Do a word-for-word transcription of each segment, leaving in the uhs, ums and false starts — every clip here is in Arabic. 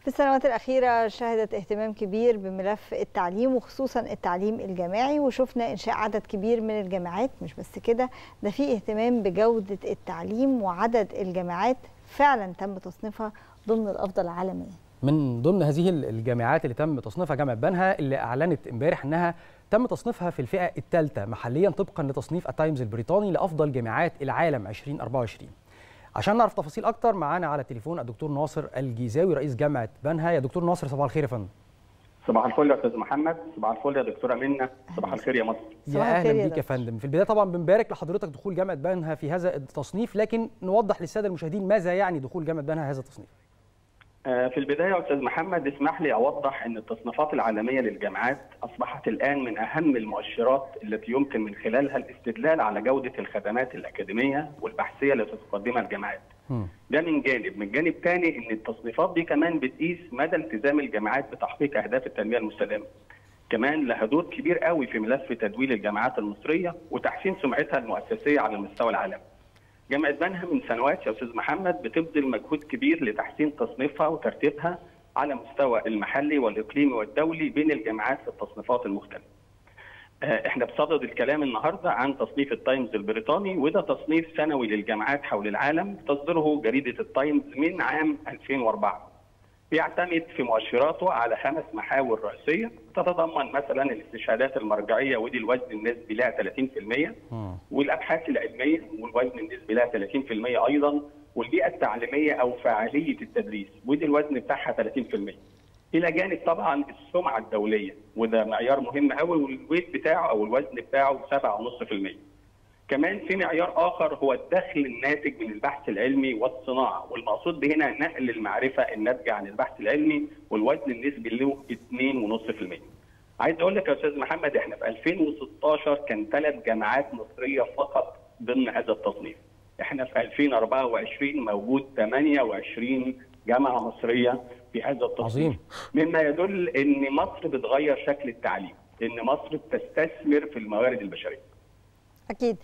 في السنوات الأخيرة شهدت اهتمام كبير بملف التعليم وخصوصا التعليم الجامعي، وشفنا إنشاء عدد كبير من الجامعات. مش بس كده، ده في اهتمام بجودة التعليم وعدد الجامعات فعلا تم تصنيفها ضمن الأفضل عالميا. من ضمن هذه الجامعات اللي تم تصنيفها جامعة بنها، اللي أعلنت امبارح أنها تم تصنيفها في الفئة الثالثة محليا طبقا لتصنيف التايمز البريطاني لأفضل جامعات العالم ألفين وأربعة وعشرين. عشان نعرف تفاصيل أكتر معانا على التليفون الدكتور ناصر الجيزاوي رئيس جامعة بنها. يا دكتور ناصر صباح الخير يا فندم. صباح الفل يا استاذ محمد، صباح الفل يا دكتوره منى، صباح الخير يا مصر. يا اهلا بيك يا فندم. في البدايه طبعا بنبارك لحضرتك دخول جامعه بنها في هذا التصنيف، لكن نوضح للساده المشاهدين ماذا يعني دخول جامعه بنها هذا التصنيف. في البدايه يا استاذ محمد اسمح لي اوضح ان التصنيفات العالميه للجامعات اصبحت الان من اهم المؤشرات التي يمكن من خلالها الاستدلال على جوده الخدمات الاكاديميه والبحثيه التي تقدمها الجامعات. ده من جانب، من جانب ثاني ان التصنيفات دي كمان بتقيس مدى التزام الجامعات بتحقيق اهداف التنميه المستدامه. كمان لها دور كبير قوي في ملف تدوير الجامعات المصريه وتحسين سمعتها المؤسسيه على المستوى العالمي. جامعه بنها من سنوات يا استاذ محمد بتبذل مجهود كبير لتحسين تصنيفها وترتيبها على مستوى المحلي والاقليمي والدولي بين الجامعات في التصنيفات المختلفه. احنا بصدد الكلام النهارده عن تصنيف التايمز البريطاني، وده تصنيف سنوي للجامعات حول العالم تصدره جريده التايمز من عام ألفين وأربعة. بيعتمد في مؤشراته على خمس محاور رئيسيه تتضمن مثلا الاستشهادات المرجعيه ودي الوزن النسبي لها ثلاثين بالمئة، والابحاث العلميه والوزن النسبي لها ثلاثين بالمئة ايضا، والبيئه التعليميه او فاعليه التدريس ودي الوزن بتاعها ثلاثين بالمئة. الى جانب طبعا السمعه الدوليه وده معيار مهم قوي والويت بتاعه او الوزن بتاعه سبعة فاصلة خمسة بالمئة. كمان في معيار اخر هو الدخل الناتج من البحث العلمي والصناعه، والمقصود بهنا نقل المعرفه الناتجه عن البحث العلمي والوزن النسبي له اثنين فاصلة خمسة بالمئة. عايز اقول لك يا استاذ محمد احنا في ألفين وستاشر كان ثلاث جامعات مصريه فقط ضمن هذا التصنيف. احنا في ألفين وأربعة وعشرين موجود ثمانية وعشرين جامعه مصريه في هذا التصنيف. عظيم. مما يدل ان مصر بتغير شكل التعليم، ان مصر بتستثمر في الموارد البشريه. أكيد.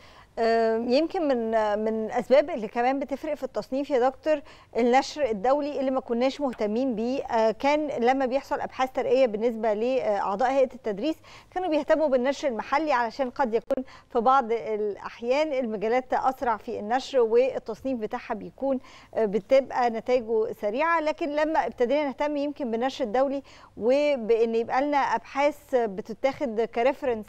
يمكن من من الاسباب اللي كمان بتفرق في التصنيف يا دكتور النشر الدولي اللي ما كناش مهتمين بيه. كان لما بيحصل ابحاث ترقيه بالنسبه لاعضاء هيئه التدريس كانوا بيهتموا بالنشر المحلي علشان قد يكون في بعض الاحيان المجالات اسرع في النشر والتصنيف بتاعها بيكون بتبقى نتائجه سريعه، لكن لما ابتدينا نهتم يمكن بالنشر الدولي وبان يبقى لنا ابحاث بتتاخد كريفرنس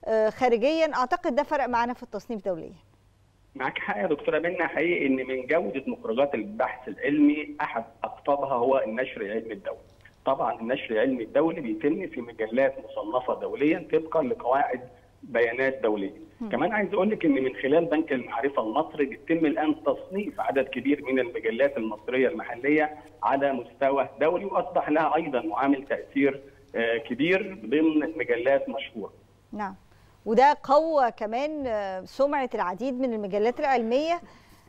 خارجيا، اعتقد ده فرق معانا في التصنيف دوليا. معاك حق يا دكتوره منى، حقيقي ان من جوده مخرجات البحث العلمي احد اقطابها هو النشر العلمي الدولي. طبعا النشر العلمي الدولي بيتم في مجلات مصنفه دوليا طبقا لقواعد بيانات دوليه. م. كمان عايز اقول لك ان من خلال بنك المعرفه المصري بيتم الان تصنيف عدد كبير من المجلات المصريه المحليه على مستوى دولي، واصبح لها ايضا معامل تاثير كبير ضمن مجلات مشهوره. نعم، وده قوى كمان سمعة العديد من المجلات العلمية.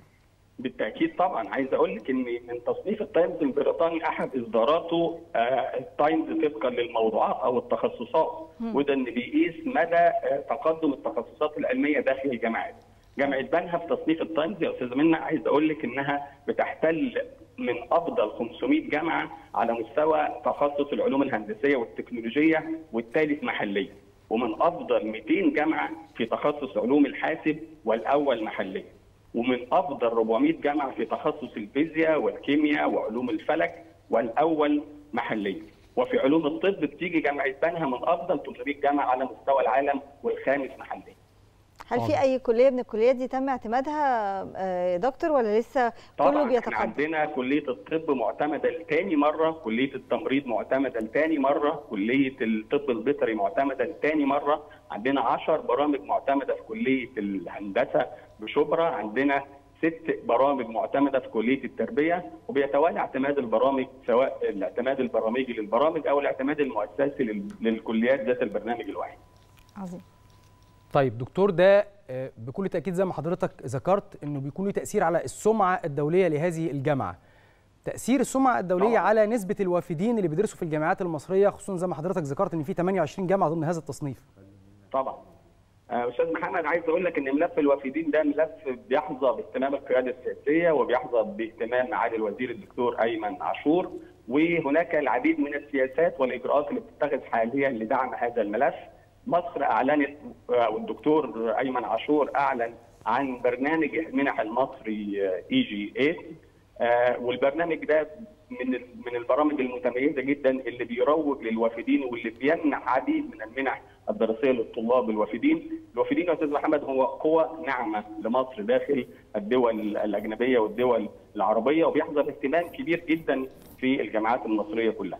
بالتأكيد طبعا. عايز أقول لك إن من تصنيف التايمز البريطاني أحد إصداراته التايمز طبقا للموضوعات أو التخصصات، وده إن بيقيس مدى تقدم التخصصات العلمية داخل الجامعات. جامعة بنها في تصنيف التايمز يا أستاذة منى عايز أقول لك إنها بتحتل من أفضل خمسمئة جامعة على مستوى تخصص العلوم الهندسية والتكنولوجية والثالث محليا، ومن افضل مئتين جامعه في تخصص علوم الحاسب والاول محليا، ومن افضل أربعمئة جامعه في تخصص الفيزياء والكيمياء وعلوم الفلك والاول محليا. وفي علوم الطب بتيجي جامعه بنها من افضل ثلاثمئة جامعه على مستوى العالم والخامس محليا. هل في اي كليه من الكليات دي تم اعتمادها يا دكتور ولا لسه كله بيتقدم؟ طبعا عندنا كليه الطب معتمده لثاني مره، كليه التمريض معتمده لثاني مره، كليه الطب البيطري معتمده لثاني مره، عندنا عشر برامج معتمده في كليه الهندسه بشبرا، عندنا ست برامج معتمده في كليه التربيه، وبيتوالى اعتماد البرامج سواء الاعتماد البرامجي للبرامج او الاعتماد المؤسسي للكليات ذات البرنامج الواحد. عظيم. طيب دكتور، ده بكل تأكيد زي ما حضرتك ذكرت انه بيكون له تأثير على السمعة الدولية لهذه الجامعة. تأثير السمعة الدولية طبعا على نسبة الوافدين اللي بيدرسوا في الجامعات المصرية، خصوصا زي ما حضرتك ذكرت ان في ثمانية وعشرين جامعة ضمن هذا التصنيف. طبعا. استاذ محمد عايز اقول لك ان ملف الوافدين ده ملف بيحظى باهتمام القيادة السياسية وبيحظى باهتمام معالي الوزير الدكتور ايمن عاشور، وهناك العديد من السياسات والاجراءات اللي بتتخذ حاليا لدعم هذا الملف. مصر اعلنت والدكتور ايمن عاشور اعلن عن برنامج المنح المصري اي جي ثمانية، والبرنامج ده من من البرامج المتميزه جدا اللي بيروج للوافدين واللي بيمنح عديد من المنح الدراسيه للطلاب الوافدين. الوافدين يا استاذ محمد هو قوه ناعمه لمصر داخل الدول الاجنبيه والدول العربيه، وبيحظى باهتمام كبير جدا في الجامعات المصريه كلها.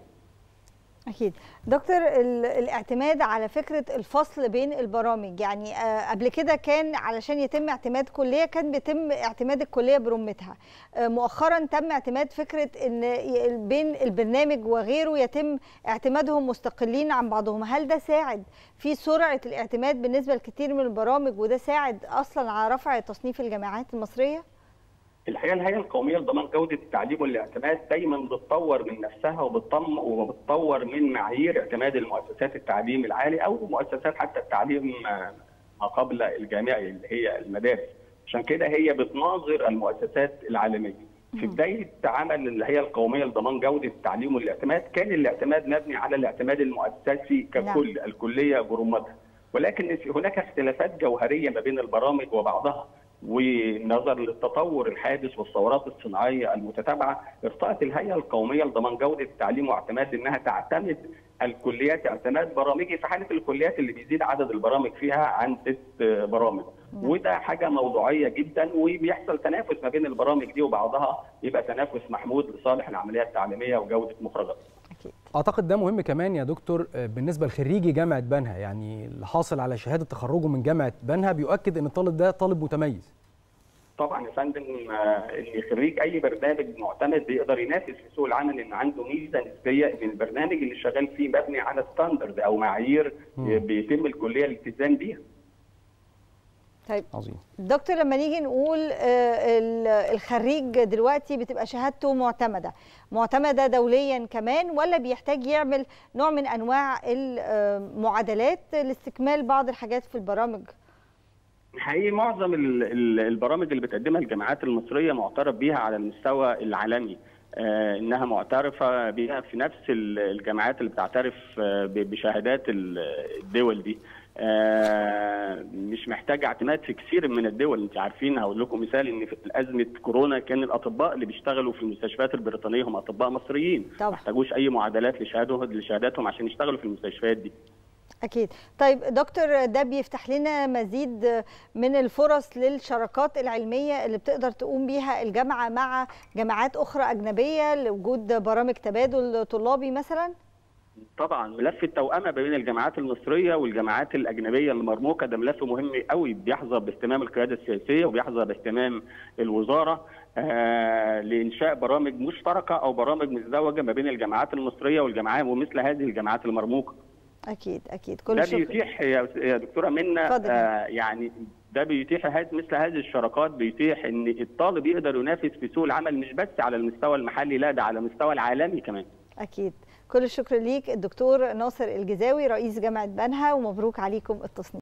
أكيد. دكتور، الاعتماد على فكرة الفصل بين البرامج، يعني قبل كده كان علشان يتم اعتماد كلية كان بيتم اعتماد الكلية برمتها، مؤخرا تم اعتماد فكرة ان بين البرنامج وغيره يتم اعتمادهم مستقلين عن بعضهم. هل ده ساعد في سرعة الاعتماد بالنسبة لكثير من البرامج، وده ساعد أصلا على رفع تصنيف الجامعات المصرية؟ الحقيقه الهيئه القوميه لضمان جوده التعليم والاعتماد دايما بتطور من نفسها وبتطم وبتطور من معايير اعتماد المؤسسات التعليم العالي او مؤسسات حتى التعليم ما قبل الجامعي اللي هي المدارس. عشان كده هي بتناظر المؤسسات العالميه. في بدايه عمل الهيئه القوميه لضمان جوده التعليم والاعتماد كان الاعتماد مبني على الاعتماد المؤسسي ككل، لا. الكليه برمتها، ولكن هناك اختلافات جوهريه ما بين البرامج وبعضها، ونظرا للتطور الحادث والثورات الصناعيه المتتابعه ارتأت الهيئه القوميه لضمان جوده التعليم واعتماد انها تعتمد الكليات اعتماد برامجي في حاله الكليات اللي بيزيد عدد البرامج فيها عن ست برامج. وده حاجه موضوعيه جدا، وبيحصل تنافس ما بين البرامج دي وبعضها، يبقى تنافس محمود لصالح العمليه التعليميه وجوده مخرجاتها. اعتقد ده مهم كمان يا دكتور بالنسبه لخريجي جامعه بنها، يعني اللي حاصل على شهاده تخرجه من جامعه بنها بيؤكد ان الطالب ده طالب متميز. طبعا يا فندم، ان خريج اي برنامج معتمد بيقدر ينافس في سوق العمل ان عنده ميزه نسبيه ان البرنامج اللي شغال فيه مبني على ستاندرد او معايير بيتم الكليه الالتزام بيها. طيب عظيم. دكتور، لما نيجي نقول الخريج دلوقتي بتبقى شهادته معتمده، معتمده دوليا كمان، ولا بيحتاج يعمل نوع من انواع المعادلات لاستكمال بعض الحاجات في البرامج؟ حقيقي معظم البرامج اللي بتقدمها الجامعات المصريه معترف بيها على المستوى العالمي، آه انها معترفه بها في نفس الجامعات اللي بتعترف بشهادات الدول دي. آه مش محتاج اعتماد في كثير من الدول. انت عارفين، هقول لكم مثال ان في ازمه كورونا كان الاطباء اللي بيشتغلوا في المستشفيات البريطانيه هم اطباء مصريين، ما احتاجوش اي معادلات لشهاداتهم عشان يشتغلوا في المستشفيات دي. أكيد. طيب دكتور، ده بيفتح لنا مزيد من الفرص للشراكات العلمية اللي بتقدر تقوم بيها الجامعة مع جامعات أخرى أجنبية لوجود برامج تبادل طلابي مثلا؟ طبعا ملف التوأمة بين الجامعات المصرية والجامعات الأجنبية المرموقة ده ملف مهم قوي، بيحظى باهتمام القيادة السياسية وبيحظى باهتمام الوزارة آه لإنشاء برامج مشتركة أو برامج مزدوجة ما بين الجامعات المصرية والجامعات ومثل هذه الجامعات المرموقة. أكيد أكيد. كل ده بيتيح يا دكتورة منى آه يعني ده بيتيح مثل هذه الشراكات، بيتيح ان الطالب يقدر ينافس في سوق العمل مش بس على المستوى المحلي، لا ده على المستوى العالمي كمان. أكيد. كل الشكر ليك الدكتور ناصر الجزاوي رئيس جامعة بنها، ومبروك عليكم التصنيف.